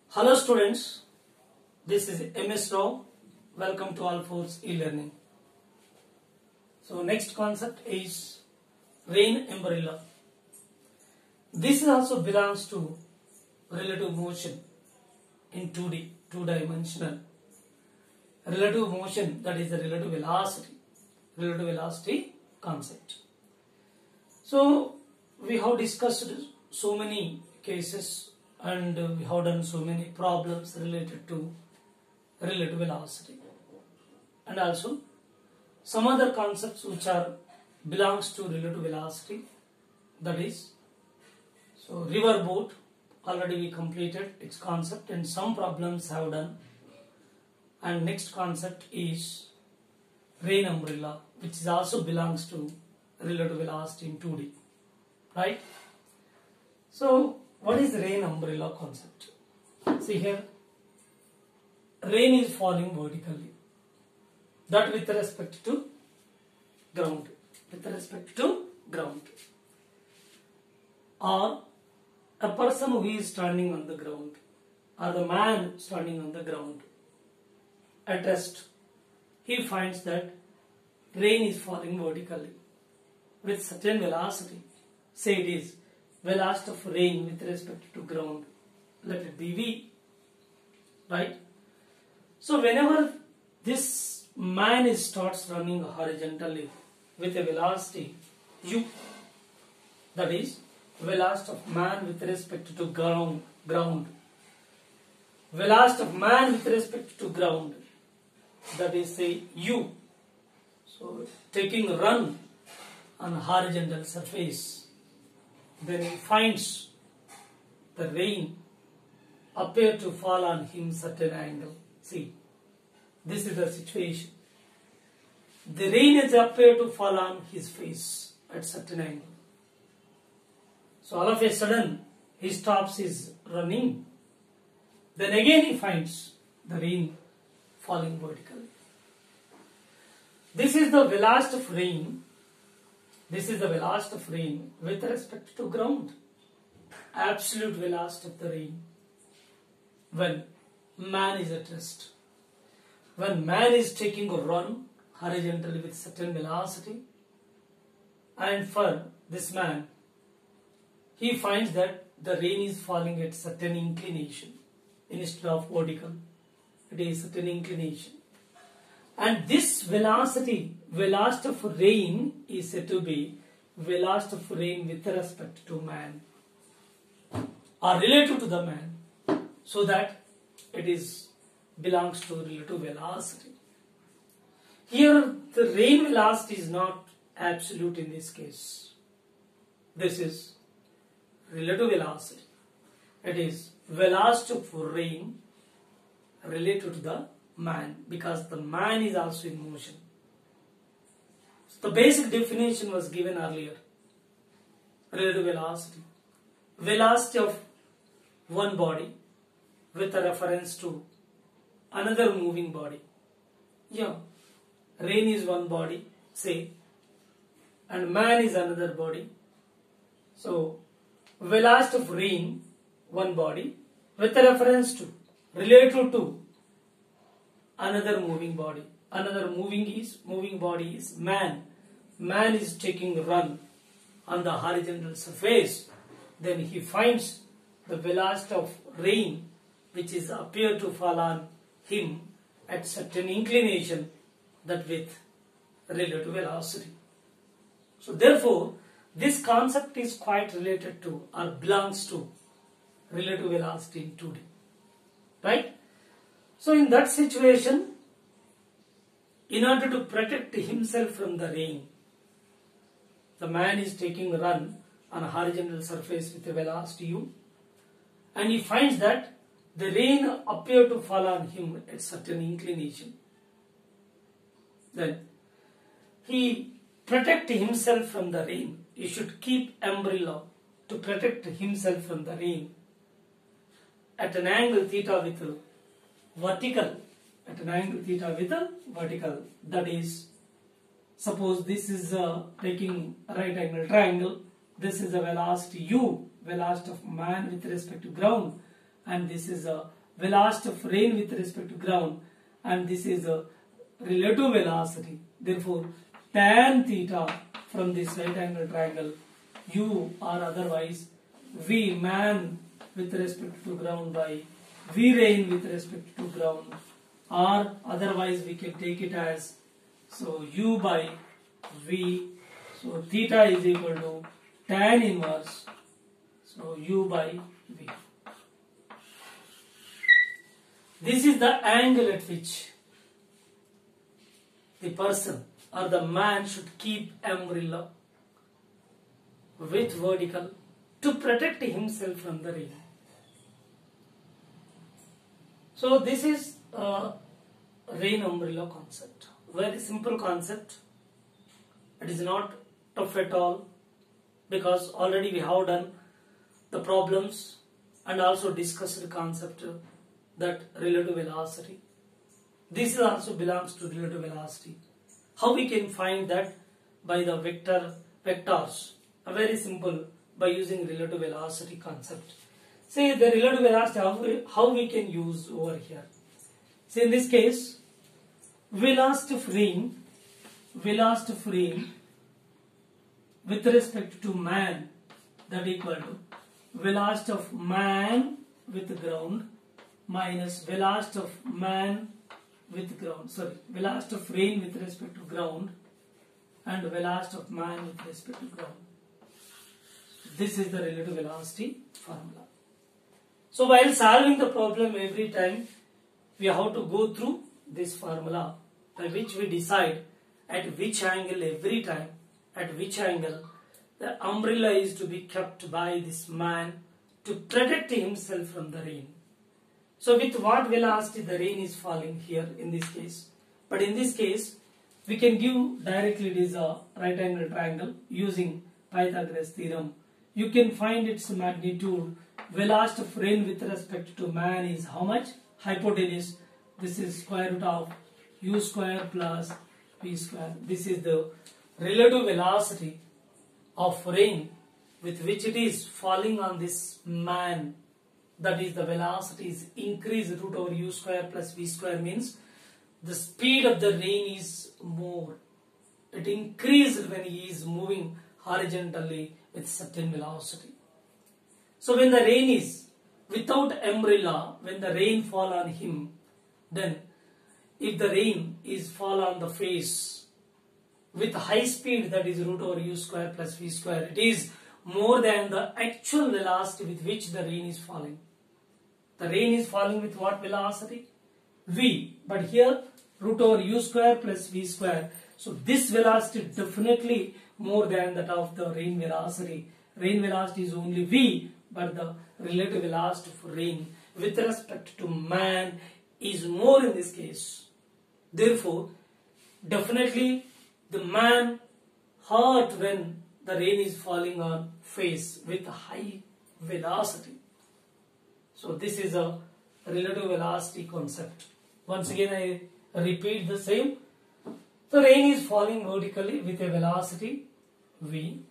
Hello students, this is MS Rao. Welcome to All Force e-learning. So next concept is rain umbrella. This also belongs to relative motion in 2D, two-dimensional. Relative motion, that is the relative velocity concept. So we have discussed so many cases and we have done so many problems related to relative velocity, and also some other concepts which are belongs to relative velocity, that is, so river boat already we completed its concept and some problems have done, and next concept is rain umbrella, which is also belongs to relative velocity in 2D, right? So what is rain umbrella concept? See here, rain is falling vertically, that with respect to ground, or a person who is standing on the ground, or the man standing on the ground, at rest, he finds that rain is falling vertically with certain velocity. Say it is velocity of rain with respect to ground, let it be v, right? So whenever this man starts running horizontally with a velocity u, that is velocity of man with respect to ground, velocity of man with respect to ground, that is say u. So taking a run on a horizontal surface, then he finds the rain appear to fall on him certain angle. See, this is the situation. The rain is appear to fall on his face at certain angle. So all of a sudden he stops his running. Then again he finds the rain falling vertically. This is the velocity of rain. This is the velocity of rain with respect to ground. Absolute velocity of the rain when man is at rest. When man is taking a run horizontally with certain velocity, and for this man, he finds that the rain is falling at certain inclination instead of vertical. It is certain inclination. And this velocity of rain is said to be velocity of rain with respect to man, or relative to the man, so that it is belongs to relative velocity. Here the rain velocity is not absolute in this case. This is relative velocity. It is velocity of rain related to the man, because the man is also in motion. So the basic definition was given earlier. Relative velocity. Velocity of one body with a reference to another moving body. Yeah, rain is one body, say, and man is another body. So velocity of rain, one body, with a reference to, related to another moving body. Another moving body is man. Man is taking a run on the horizontal surface. Then he finds the velocity of rain which is appear to fall on him at certain inclination, that with relative velocity. So therefore this concept is quite related to or belongs to relative velocity in 2D, right? So in that situation, in order to protect himself from the rain, the man is taking a run on a horizontal surface with a velocity u, and he finds that the rain appear to fall on him at certain inclination. Then he protect himself from the rain. He should keep umbrella to protect himself from the rain at an angle theta with vertical, that is, suppose this is taking a right angle triangle, this is the velocity u, velocity of man with respect to ground, and this is a velocity of rain with respect to ground, and this is a relative velocity. Therefore, tan theta from this right angle triangle, u or otherwise v man with respect to ground by v rain with respect to ground, or otherwise we can take it as so u by v. So theta is equal to tan inverse, so u by v. This is the angle at which the person or the man should keep umbrella with vertical to protect himself from the rain. So this is a rain umbrella concept. Very simple concept. It is not tough at all, because already we have done the problems and also discussed the concept that relative velocity. This also belongs to relative velocity. How we can find that? By the vectors. Very simple, by using relative velocity concept. See the relative velocity, how we can use over here. See in this case, velocity of rain with respect to man, that equal to velocity of man with ground minus velocity of man with ground, velocity of rain with respect to ground and velocity of man with respect to ground. This is the relative velocity formula. So while solving the problem every time, we have to go through this formula by which we decide at which angle every time, at which angle the umbrella is to be kept by this man to protect himself from the rain. So with what velocity the rain is falling here in this case. But in this case, we can give directly it is a right angle triangle using Pythagoras theorem. You can find its magnitude. Velocity of rain with respect to man is how much? Hypotenuse. This is square root of u square plus v square. This is the relative velocity of rain with which it is falling on this man. That is, the velocity is increased root over u square plus v square, means the speed of the rain is more. It increased when he is moving horizontally with certain velocity. So when the rain is without umbrella, when the rain fall on him, then if the rain is fall on the face with high speed, that is root over u square plus v square, it is more than the actual velocity with which the rain is falling. The rain is falling with what velocity? V. But here root over u square plus v square. So this velocity definitely more than that of the rain velocity. Rain velocity is only v, but the relative velocity for rain with respect to man is more in this case. Therefore, definitely the man hurt when the rain is falling on face with high velocity. So this is a relative velocity concept. Once again I repeat the same. The rain is falling vertically with a velocity v.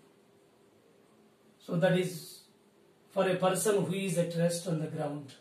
So that is for a person who is at rest on the ground.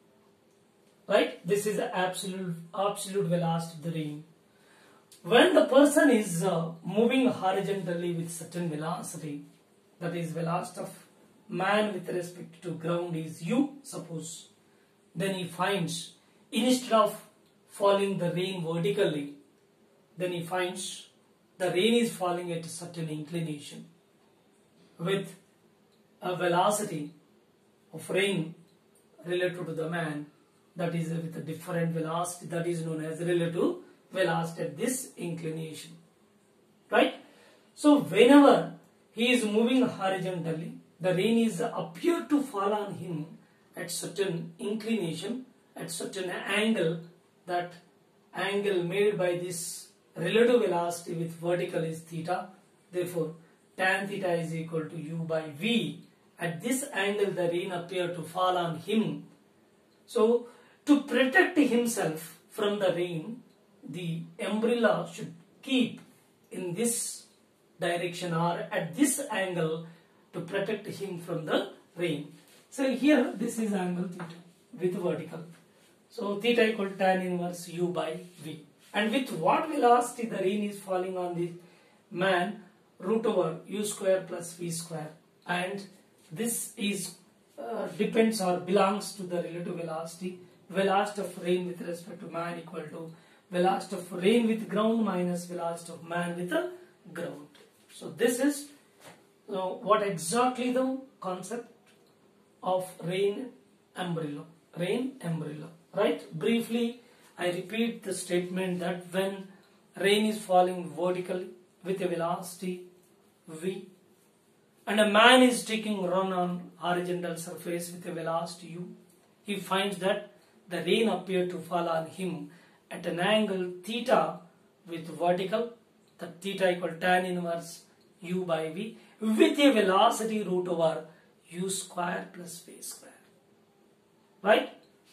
Right? This is the absolute velocity of the rain. When the person is moving horizontally with certain velocity, that is velocity of man with respect to ground is u, suppose, then he finds instead of falling the rain vertically, then he finds the rain is falling at a certain inclination with a velocity of rain related to the man, that is with a different velocity, that is known as relative velocity at this inclination. Right? So whenever he is moving horizontally, the rain is appear to fall on him at certain inclination, at certain angle. That angle made by this relative velocity with vertical is theta. Therefore, tan theta is equal to u by v. At this angle, the rain appear to fall on him. So, to protect himself from the rain, the umbrella should keep in this direction or at this angle to protect him from the rain. So here this is angle theta with vertical. So theta equal to tan inverse u by v. And with what velocity the rain is falling on the man? Root over u square plus v square. And this is depends or belongs to the relative velocity. Velocity of rain with respect to man equal to velocity of rain with ground minus velocity of man with the ground. So this is what exactly the concept of rain umbrella. Rain umbrella. Right? Briefly, I repeat the statement that when rain is falling vertically with a velocity v, and a man is taking run on horizontal surface with a velocity u, he finds that the rain appears to fall on him at an angle theta with vertical, that theta equal tan inverse u by v, with a velocity root over u square plus v square. Right?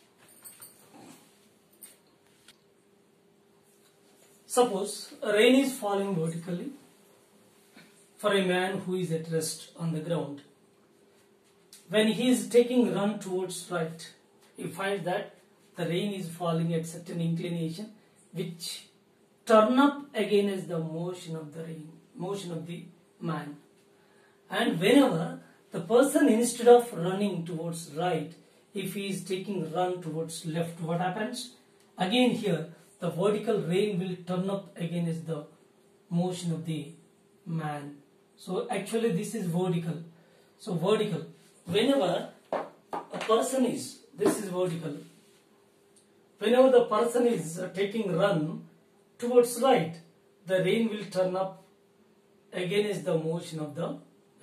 Suppose rain is falling vertically for a man who is at rest on the ground. When he is taking run towards right, he finds that the rain is falling at certain inclination which turn up against the motion of the rain, motion of the man. And whenever the person, instead of running towards right, if he is taking run towards left, what happens? Again here, the vertical rain will turn up against the motion of the man. So actually this is vertical. So vertical. Whenever a person is, this is vertical. Whenever the person is taking run towards right, the rain will turn up against the motion of the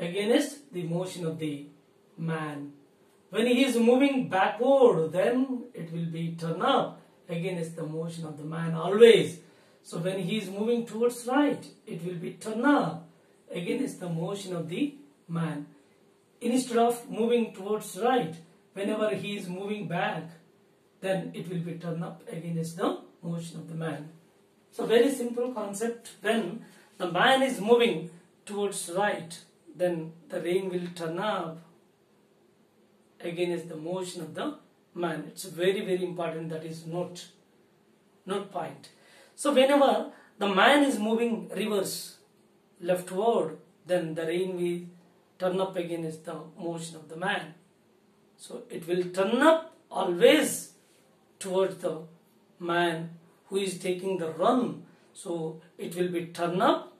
man. When he is moving backward, then it will be turn up against the motion of the man always. So when he is moving towards right, it will be turn up against the motion of the man. Instead of moving towards right, whenever he is moving back, then it will be turn up against the motion of the man. So very simple concept. When the man is moving towards right, then the rain will turn up against the motion of the man. It's very, very important. That is note point. So whenever the man is moving reverse, leftward, then the rain will turn up against the motion of the man. So it will turn up always towards the man who is taking the run. So it will be turn up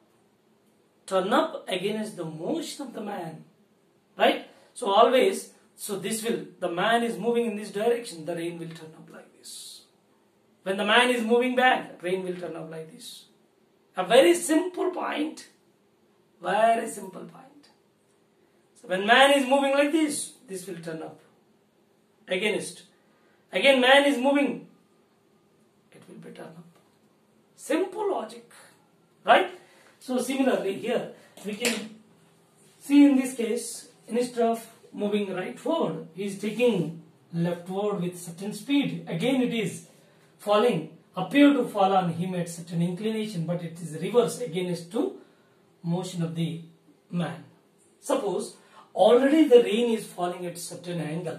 against the motion of the man. Right? So always, so this will, the man is moving in this direction, the rain will turn up like this. When the man is moving back, rain will turn up like this. A very simple point. Very simple point. So when man is moving like this will turn up against. Again man is moving, it will be turn up. Simple logic. Right? So similarly here, we can see in this case, instead of moving rightward, he is taking leftward with certain speed. Again it is falling, appear to fall on him at certain inclination, but it is reverse against to motion of the man. Suppose already the rain is falling at certain angle,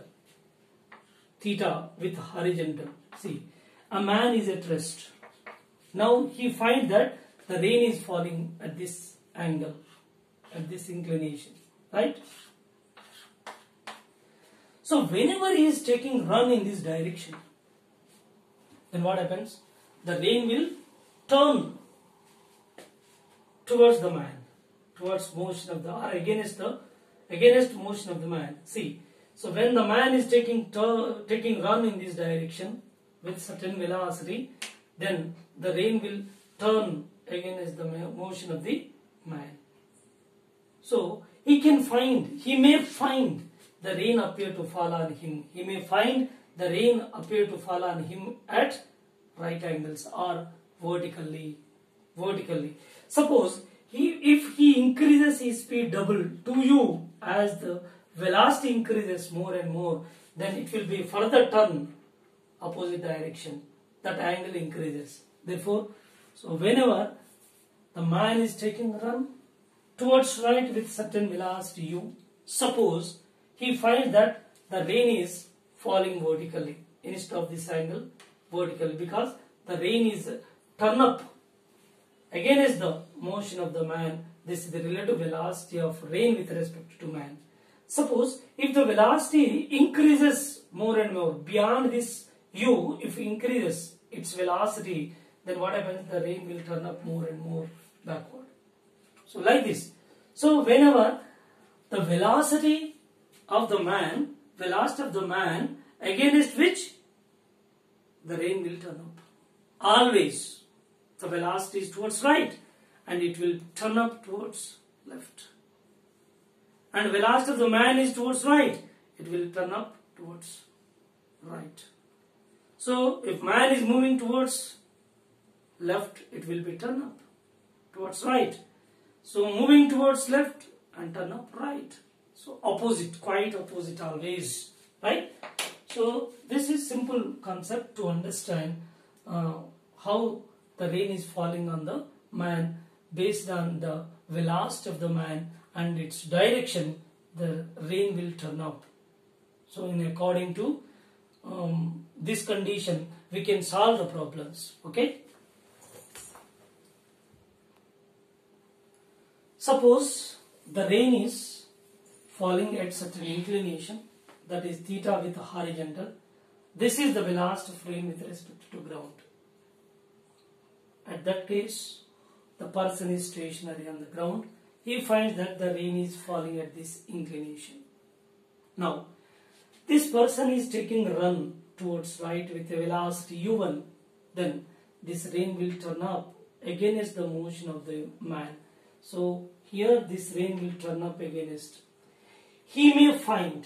theta with horizontal. See, a man is at rest. Now he finds that the rain is falling at this angle, at this inclination, right? So whenever he is taking run in this direction, then what happens? The rain will turn towards the man, towards motion of the, or against motion of the man. See, so when the man is taking run in this direction with certain velocity, then the rain will turn against the motion of the man. So he may find the rain appear to fall on him. He may find the rain appear to fall on him at right angles or vertically. Suppose if he increases his speed double to u, as the velocity increases more and more, then it will be further turn opposite direction. That angle increases. Therefore, so whenever the man is taking run towards right with certain velocity u, suppose he finds that the rain is falling vertically. instead of this angle vertically, because the rain is turn up against the motion of the man. This is the relative velocity of rain with respect to man. Suppose if the velocity increases more and more beyond this u, if it increases its velocity, then what happens? The rain will turn up more and more backward. So like this. So whenever the velocity of the man against which the rain will turn up. Always the velocity is towards right and it will turn up towards left. And velocity of the man is towards right, it will turn up towards right. So if man is moving towards left, it will be turn up towards right. So moving towards left and turn up right. So opposite, quite opposite always, right? So this is simple concept to understand how the rain is falling on the man based on the velocity of the man and its direction. The rain will turn up. So in according to this condition, we can solve the problems. Okay. Suppose the rain is falling at certain inclination, that is theta with horizontal. This is the velocity of rain with respect to ground. At that case, the person is stationary on the ground. He finds that the rain is falling at this inclination. Now, this person is taking a run towards right with a velocity u1. Then this rain will turn up against the motion of the man. So here this rain will turn up against. He may find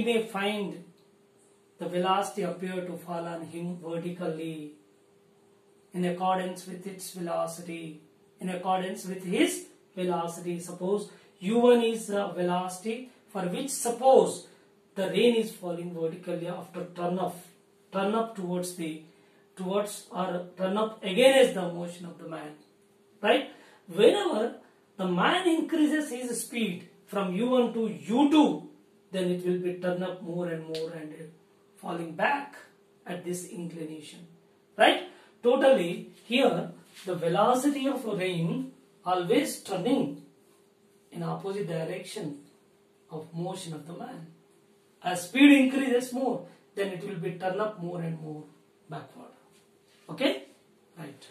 the velocity appear to fall on him vertically in accordance with its velocity. In accordance with his velocity. Suppose u1 is the velocity for which suppose the rain is falling vertically after turn up towards or turn up against the motion of the man. Right? Whenever the man increases his speed from u1 to u2, then it will be turn up more and more and falling back at this inclination. Right? Totally, here the velocity of rain always turning in opposite direction of motion of the man. As speed increases more, then it will be turn up more and more backward. Okay? Right.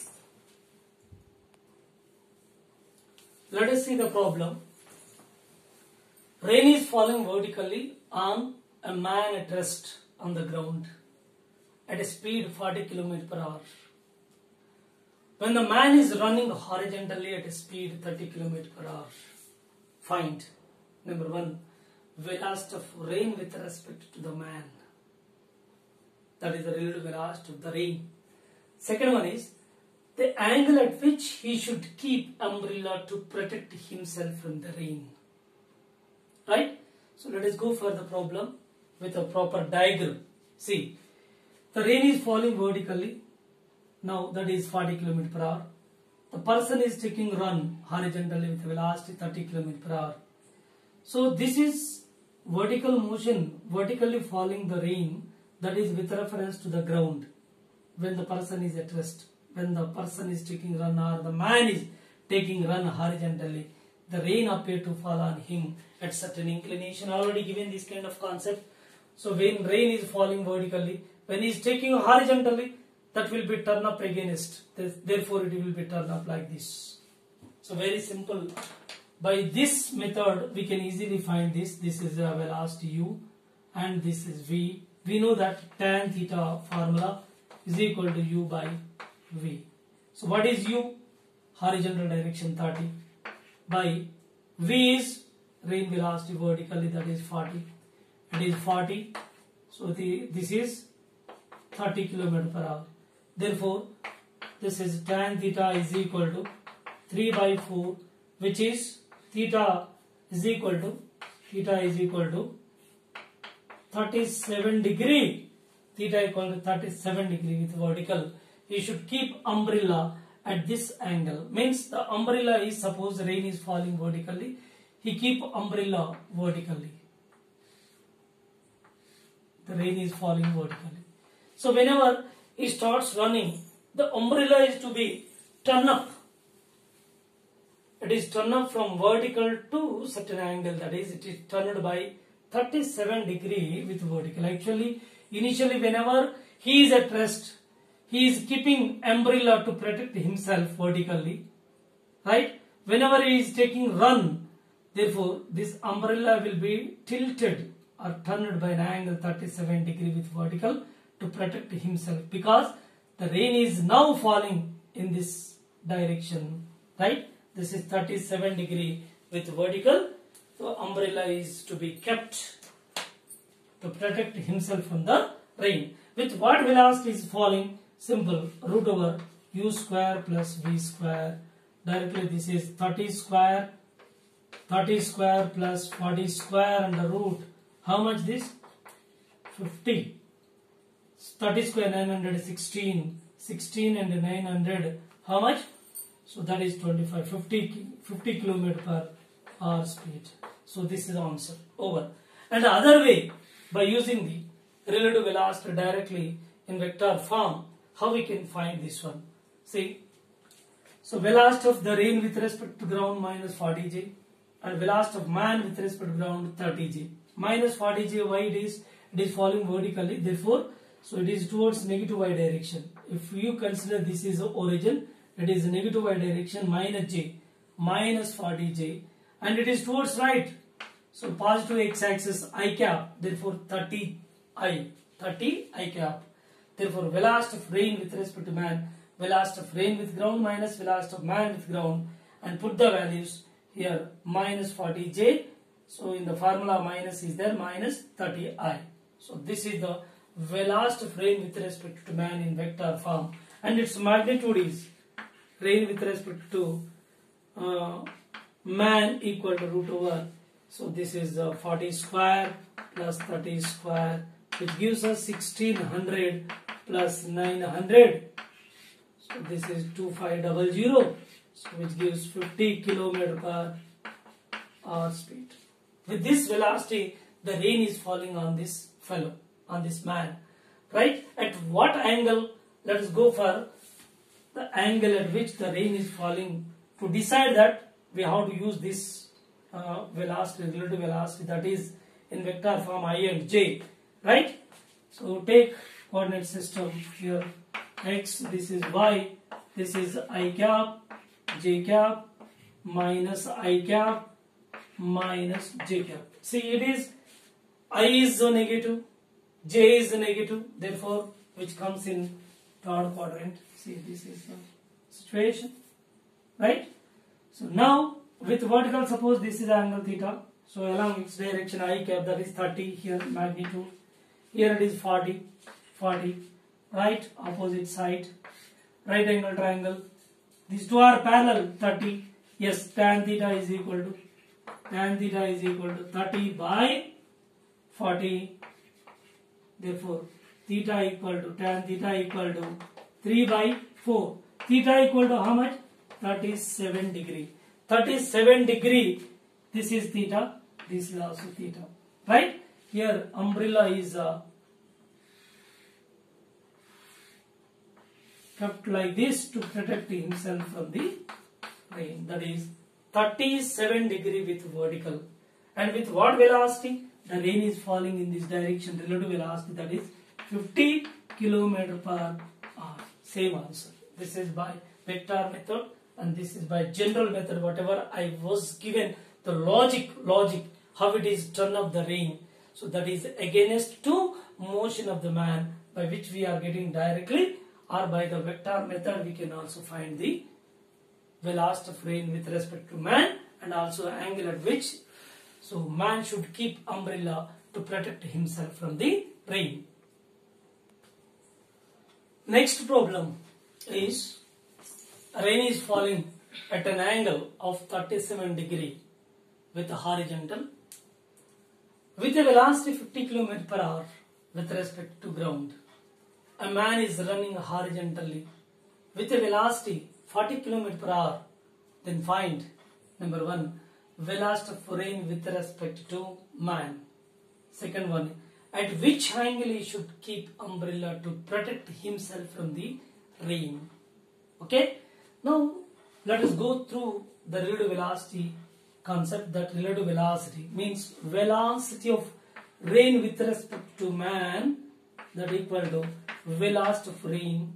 Let us see the problem. Rain is falling vertically on a man at rest on the ground at a speed 40 km per hour. When the man is running horizontally at a speed 30 km per hour, find number 1, velocity of rain with respect to the man. That is the relative velocity of the rain. Second one is the angle at which he should keep umbrella to protect himself from the rain. Right? So let us go for the problem with a proper diagram. See, the rain is falling vertically. Now that is 40 km per hour. The person is taking run horizontally with velocity 30 km per hour. So this is vertical motion, vertically falling the rain, that is with reference to the ground when the person is at rest. When the person is taking run or the man is taking run horizontally, the rain appear to fall on him at certain inclination. Already given this kind of concept. So when rain is falling vertically, when he is taking horizontally, that will be turn up against. Therefore, it will be turn up like this. So very simple. By this method, we can easily find this. This is a velocity u, and this is v. We know that tan theta formula is equal to u by v. So what is u? Horizontal direction 30 by v is rain velocity vertically, that is 40. It is 40. So this is 30 km per hour. Therefore, this is tan theta is equal to 3 by 4, which is theta is equal to 37 degree. Theta equal to 37 degree with vertical. You should keep umbrella at this angle. Means the umbrella is, suppose rain is falling vertically, he keep umbrella vertically. The rain is falling vertically. So whenever he starts running, the umbrella is to be turned up. It is turned up from vertical to certain angle, that is, it is turned by 37 degree with vertical. Actually, initially whenever he is at rest, he is keeping umbrella to protect himself vertically, right? Whenever he is taking run, therefore this umbrella will be tilted or turned by an angle 37 degree with vertical to protect himself, because the rain is now falling in this direction, right? This is 37 degree with vertical, so umbrella is to be kept to protect himself from the rain. With what velocity is falling? Simple, root over u square plus v square. Directly this is 30 square plus 40 square under root. How much this? 50. 30 square 916. 16 and 900. How much? So that is 25. 50 km per hour speed. So this is the answer. Over. And the other way, by using the relative velocity directly in vector form, how we can find this one? See, so velocity of the rain with respect to ground minus 40 j, and velocity of man with respect to ground 30 j. Minus 40 j, why it is? It is falling vertically, therefore, so it is towards negative y direction. If you consider this is the origin, it is negative y direction, minus j, minus 40 j, and it is towards right. So positive x-axis I cap, therefore 30 I cap. Therefore velocity of rain with respect to man, velocity of rain with ground minus velocity of man with ground, and put the values here, minus 40 j. So in the formula minus is there, minus 30 I. So this is the velocity of rain with respect to man in vector form, and its magnitude is rain with respect to man equal to root over. So this is 40 square plus 30 square, which gives us 1600 plus 900. So this is 2500, so which gives 50 km per hour speed. With this velocity, the rain is falling on this fellow, on this man, right? At what angle? Let us go for the angle at which the rain is falling. To decide that, we have to use this velocity, relative velocity, that is in vector form I and j, right? So take coordinate system here, x, this is y, this is I cap, j cap, minus I cap, minus j cap. See, it is I is the negative, j is the negative, therefore which comes in third quadrant. See, this is the situation, right? So now with vertical, suppose this is angle theta, so along its direction I cap, that is 30 here, magnitude, here it is 40, right, opposite side, right angle triangle, these two are parallel, 30, yes, tan theta is equal to 30 by 40, therefore theta equal to, tan theta equal to 3 by 4, theta equal to how much? 37 degree. 37 degree, this is theta, this is also theta, right? Here umbrella is kept like this to protect himself from the rain, that is 37 degree with vertical. And with what velocity? The rain is falling in this direction, relative velocity, that is 50 km per hour. Same answer. This is by vector method and this is by general method. Whatever I was given, the logic, how it is turn of the rain. So that is against to motion of the man, by which we are getting directly, or by the vector method we can also find the velocity of rain with respect to man, and also angle at which, so man should keep umbrella to protect himself from the rain. Next problem is rain is falling at an angle of 37 degree with a horizontal, with a velocity 50 km per hour with respect to ground. A man is running horizontally with a velocity 40 km per hour. Then find, number 1, velocity of rain with respect to man. Second one, at which angle he should keep umbrella to protect himself from the rain. Okay. Now let us go through the relative velocity concept. That relative velocity means velocity of rain with respect to man, that equal to velocity of rain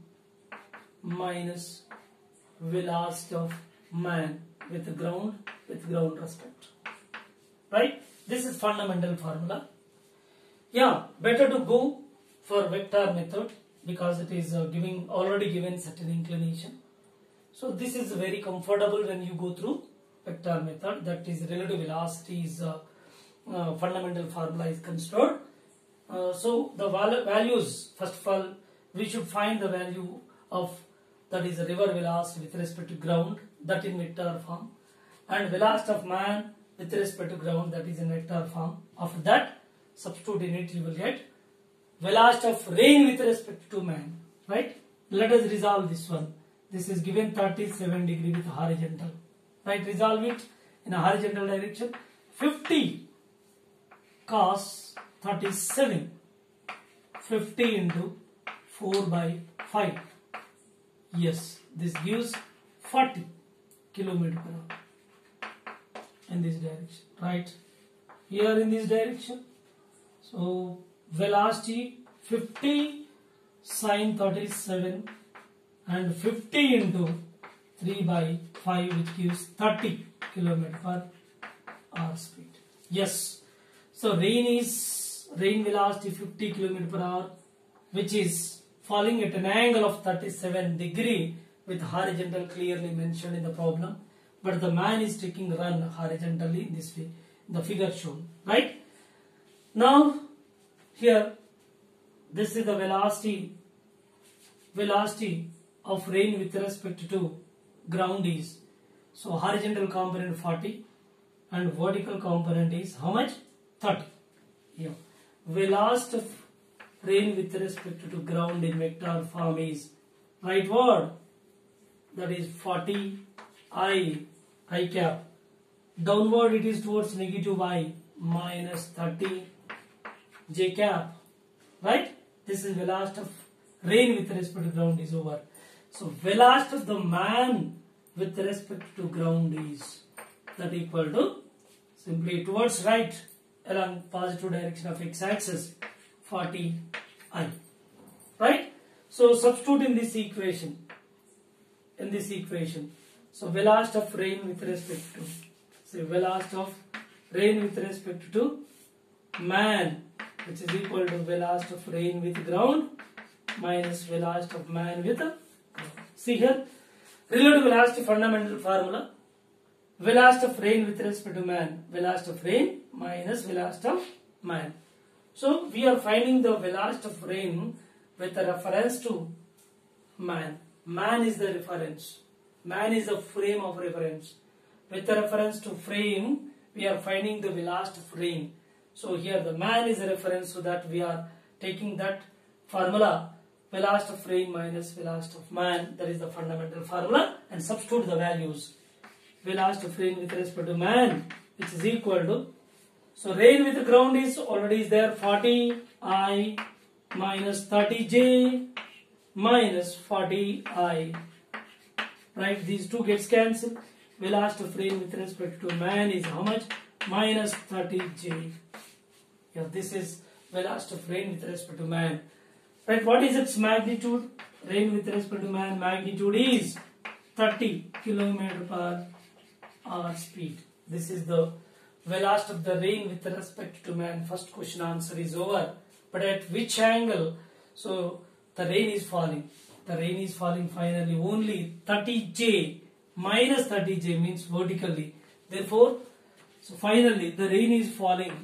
minus velocity of man with ground respect. Right? This is fundamental formula. Yeah, better to go for vector method because it is already given certain inclination. So this is very comfortable when you go through vector method. That is relative velocity is fundamental formula is considered. So the values, first of all, we should find the value of, that is, river velocity with respect to ground, that in vector form, and velocity of man with respect to ground, that is in vector form. After that, substitute in it, you will get velocity of rain with respect to man. Right? Let us resolve this one. This is given 37 degree with horizontal. Right? Resolve it in a horizontal direction. 50 cos 37. 50 into 4 by 5. Yes, this gives 40 kilometer per hour in this direction. Right? Here in this direction. So velocity 50 sin 37 and 50 into 3 by 5, which gives 30 kilometer per hour speed. Yes. So rain velocity 50 kilometer per hour, which is falling at an angle of 37 degree with horizontal clearly mentioned in the problem. But the man is taking run horizontally in this way, the figure shown. Right? Now here, this is the velocity of rain with respect to ground is, so horizontal component 40 and vertical component is how much? 30. Here, velocity of rain with respect to ground in vector form is, right word, that is 40 I cap. Downward it is towards negative I minus 30 j cap. Right? This is velocity of rain with respect to ground is over. So velocity of the man with respect to ground is, that equal to, simply towards right along positive direction of x-axis, 40 I. Right? So substitute in this equation. So velocity of rain with respect to, say velocity of rain with respect to man, which is equal to velocity of rain with ground minus velocity of man with ground. See here, relative velocity fundamental formula. Velocity of rain with respect to man, velocity of rain minus velocity of man. So we are finding the velocity of rain with a reference to man. Man is the reference. Man is the frame of reference. With a reference to frame, we are finding the velocity of rain. So here the man is a reference, so that we are taking that formula, velocity of rain minus velocity of man, that is the fundamental formula, and substitute the values. Velocity of rain with respect to man, which is equal to, so rain with the ground is already there, 40 I minus 30 j minus 40 I. Right? These two gets cancelled. Velocity of rain with respect to man is how much? Minus 30 j. Yeah, this is velocity of rain with respect to man. Right? What is its magnitude? Rain with respect to man magnitude is 30 kilometer per hour speed. This is the velocity of the rain with respect to man. First question answer is over. But at which angle? So the rain is falling. The rain is falling finally only 30j. Minus 30j means vertically. Therefore, so finally the rain is falling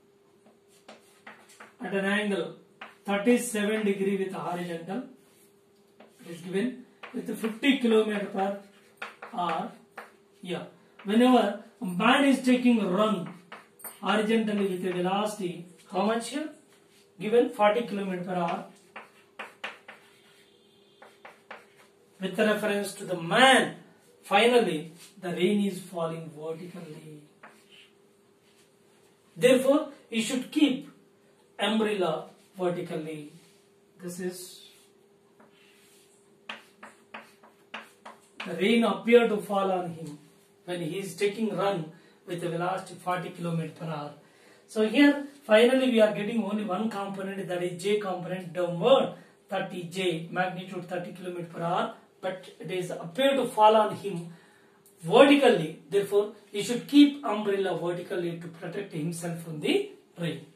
at an angle 37 degree with horizontal. It is given with 50 kilometer per hour. Yeah. Whenever a man is taking a run horizontally with a velocity, how much here? Given 40 kilometer per hour. With reference to the man, finally the rain is falling vertically. Therefore, he should keep umbrella vertically. This is the rain appeared to fall on him when he is taking run with a velocity 40 km per hour. So here finally we are getting only one component, that is J component, downward 30 J, magnitude 30 km per hour, but it is appeared to fall on him vertically. Therefore he should keep umbrella vertically to protect himself from the rain.